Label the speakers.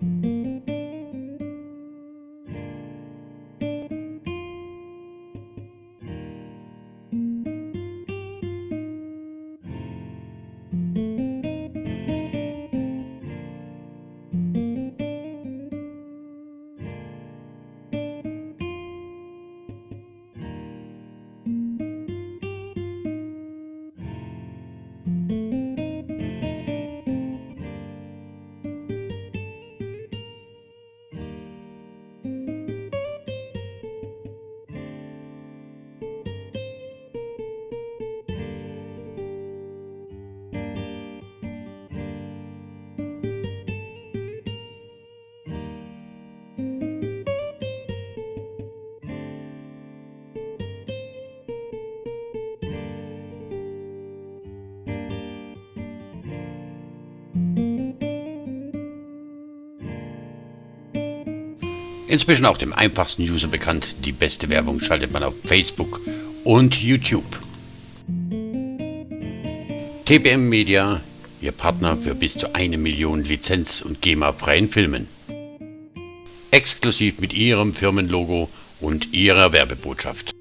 Speaker 1: Inzwischen auch dem einfachsten User bekannt, die beste Werbung schaltet man auf Facebook und YouTube. TBM Media, Ihr Partner für bis zu 1 Million Lizenz- und GEMA-freien Filmen. Exklusiv mit Ihrem Firmenlogo und Ihrer Werbebotschaft.